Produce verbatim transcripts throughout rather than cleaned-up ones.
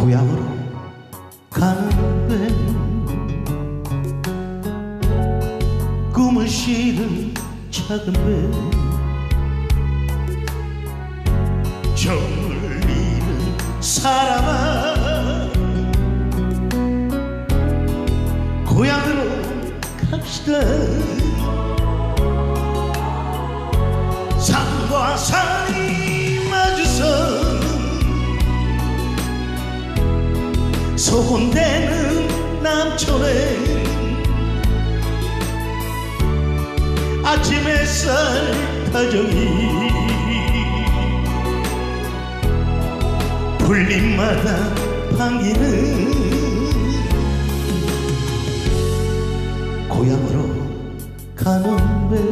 고향으로 가는데 꿈을 실은 작은 배 정을 잃은 사람아 고향으로 갑시다. 산과 산이 마주선 소곤대는 남촌에 아침 햇살 타정이 풀잎마다 반기는 고향으로 가는 배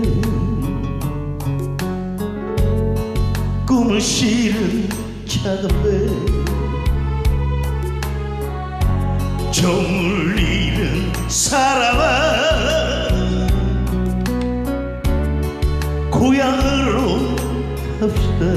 꿈을 실은 작은 배 정을 잃은 사람아 고향으로 갑시다.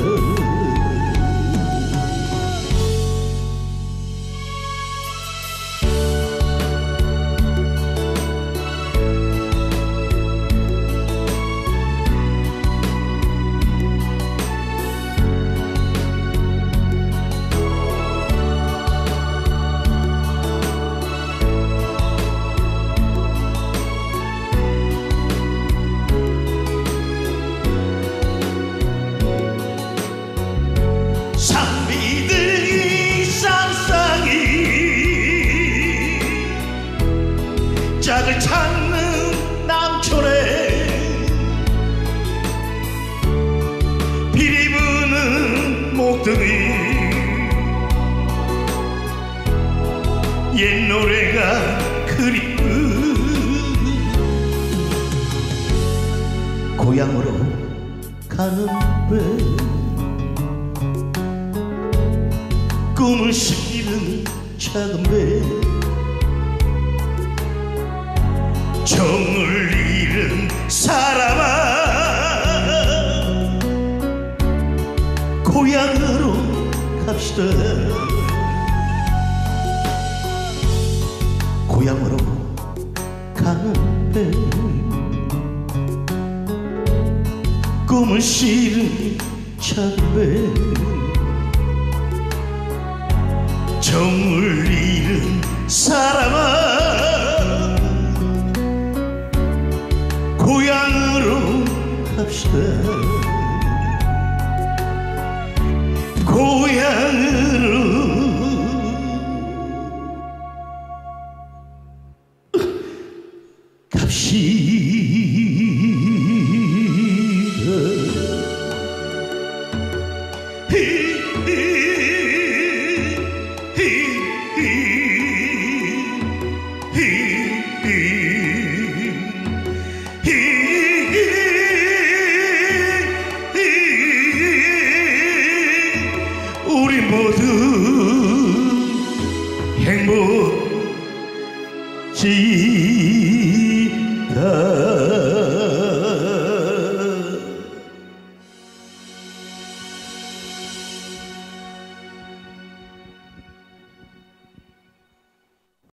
산비들이 쌍쌍이 짝을 찾는 남촌에 비리 부는 목동이 옛 노래가 그리운 고향으로 가는 배 꿈을 실은 작은 배 정을 잃은 사람아 고향으로 갑시다. 고향으로 가는 배 꿈을 실은 작은 배 정을 잃은 사람아 고향으로 갑시다. 고향으로 갑시다. 우리 모두 행복지다.